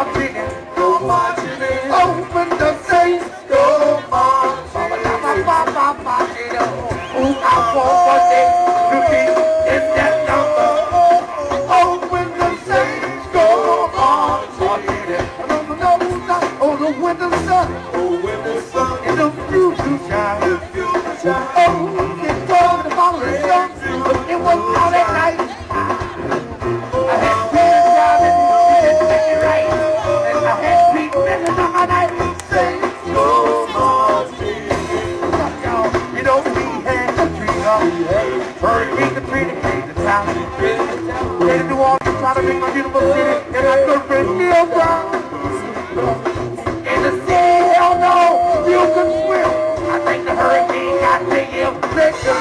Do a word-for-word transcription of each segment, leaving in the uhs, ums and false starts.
marching in, go marching in. Oh, when the saints go marching in. Oh, I want one day to be in that number. Oh, when the saints go marching in. No, no, no, oh, the winter sun. Oh, winter sun. And the future shine. The future shine. Oh, it's going to follow the sun. But it was all that night. I had Peter driving, he didn't make it right. And I had Pete messing on my night. Saints go marching in. Y'all, you know, we had Katrina. Hurricane Katrina came to town. Ready to walk and try to make my beautiful city. And my good friend Neil Brown. And the sea, hell no, you can swim. I think the hurricane got to him. Let's go.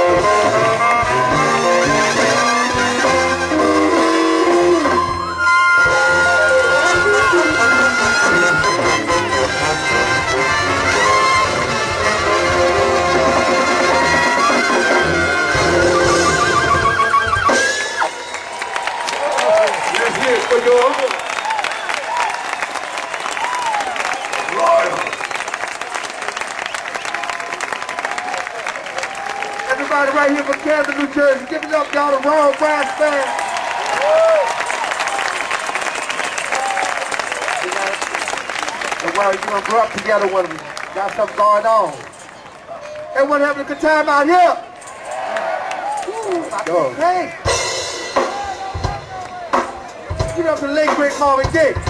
Everybody right here from Camden, New Jersey, give it up, y'all, the Royal Brass Band. And well, you and grew up together with them. Got something going on. Everyone having a good time out here? Ooh, hey. Give it up to the late great Marvin Gaye.